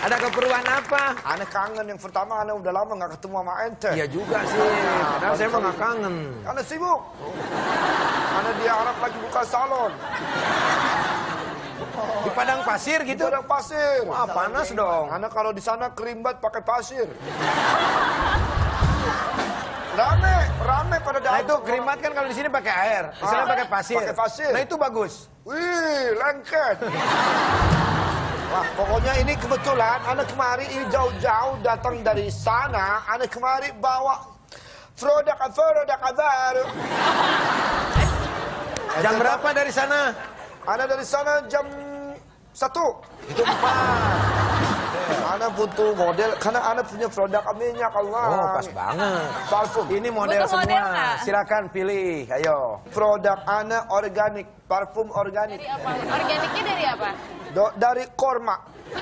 Ada keperluan apa? Ana kangen yang pertama, ana udah lama nggak ketemu sama ente. Iya juga sih. Padahal saya mah nggak kangen. Ana sibuk. Ana di Arab lagi buka salon. Di padang pasir Di gitu? padang pasir. Wah, panas dong. Ana kalau di sana kerimbat pakai pasir. Rame pada Nah datang. itu kerimat kan kalau di sini pakai air, di sana pakai pasir. Pakai pasir. Nah itu bagus. Wih, lengket. Wah, pokoknya ini kebetulan ana kemari ini jauh-jauh datang dari sana, ana kemari bawa produk baru. Jam berapa dari sana? Ana dari sana jam 1. Itu 4. Ana butuh model karena ana punya produk minyak Allah. Oh, pas banget. Parfum. Ini model Butuh model semua. nggak? Silakan pilih, ayo. Produk ana organik, parfum organik. Dari apa? Organiknya dari apa? Dari korma.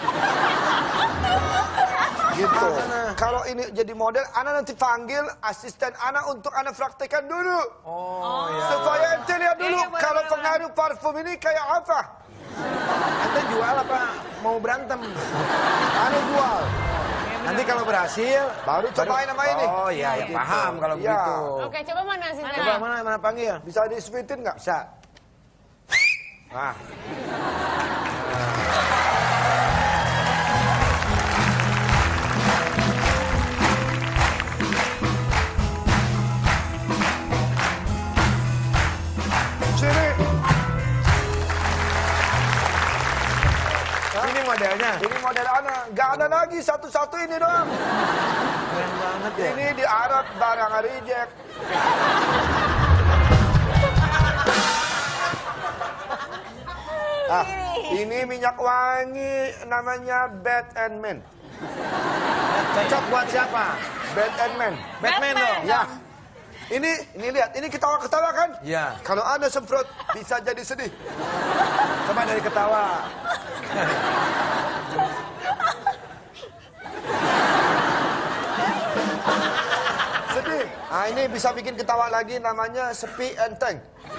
Gitu. Sana. Kalau ini jadi model, ana nanti panggil asisten ana untuk ana praktekkan dulu. Oh, ya. Supaya ente lihat dulu Iya, boleh, kalau boleh. pengaruh parfum ini kayak apa. Anda jual apa? Mau berantem? Ana jual. Nanti kalau berhasil, Baru cobain sama ini. Oh iya, ya Gitu. paham kalau Iya. begitu. Oke, coba mana sih? Coba mana panggil? Bisa di-sweetin nggak? Bisa. Nah. Sini. Ini modelnya. Ini model ana. Gak ada lagi satu-satu ini dong. Keren banget ya. Ini di Arab barang reject. Ah, ini minyak wangi namanya Bed and Man. Cocok buat siapa? Bed and Man. Batman dong. Ya. Ini lihat, ini ketawa-ketawa kan? Iya. Kalau Anda semprot bisa jadi sedih. Coba dari ketawa. Sedih. Ah, ini bisa bikin ketawa lagi namanya Sepi and Tank.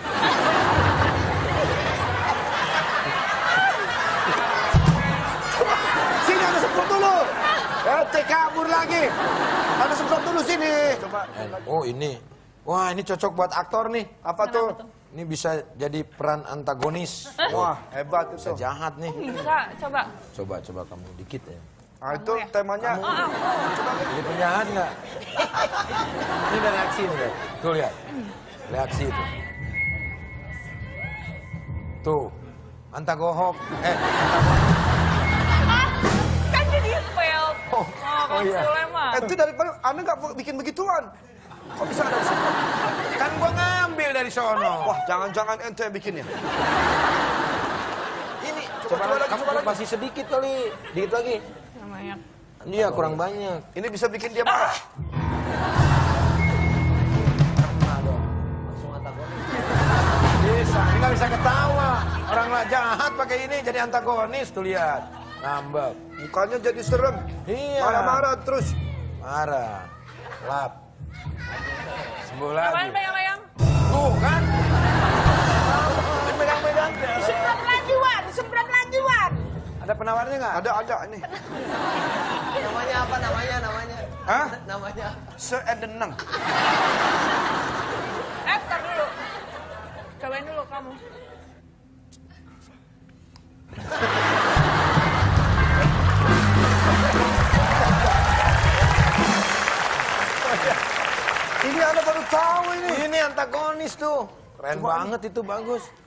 Sini Anda semprot dulu. Kabur lagi. Anda semprot dulu sini. Coba. Oh ini. Wah ini cocok buat aktor nih. Apa tuh? Ini bisa jadi peran antagonis. Wah, hebat Bisa itu. jahat nih. Bisa, coba. Coba kamu dikit ya. Ah, itu temanya. Jadi penjahat nggak? Ini ada reaksi nih, Dek. Tuh lihat. Reaksi itu. Tuh. Antagohok. Kan jadi fail. Oh, Kalau iya. Sulaiman. Itu daripada Anda nggak bikin begituan. Kok bisa ada di situ? Kan gua ngambil dari sono. Wah, jangan-jangan ente yang bikinnya. Ini, Coba coba lagi, kamu coba lagi. masih sedikit kali. Dikit lagi. Namanya. Iya, kurang banyak. Ini bisa bikin dia marah. Bisa, ini nggak bisa ketawa. Orang lah jahat pakai ini jadi antagonis tuh lihat. Ngambek. Mukanya jadi serem. Iya. Marah-marah terus. Marah. Lap. Sembuh lagi. Apaan pegang-pegang? Tuh kan. Pegang-pegang. Semprot lajuan, semprot lajuan. Ada penawarnya nggak? Ada ini. Namanya apa namanya? Hah? Namanya. Seendeneng. Tar dulu. Cobain dulu kamu. Ini Anda baru tahu ini. Ini antagonis tuh. Keren banget itu, bagus.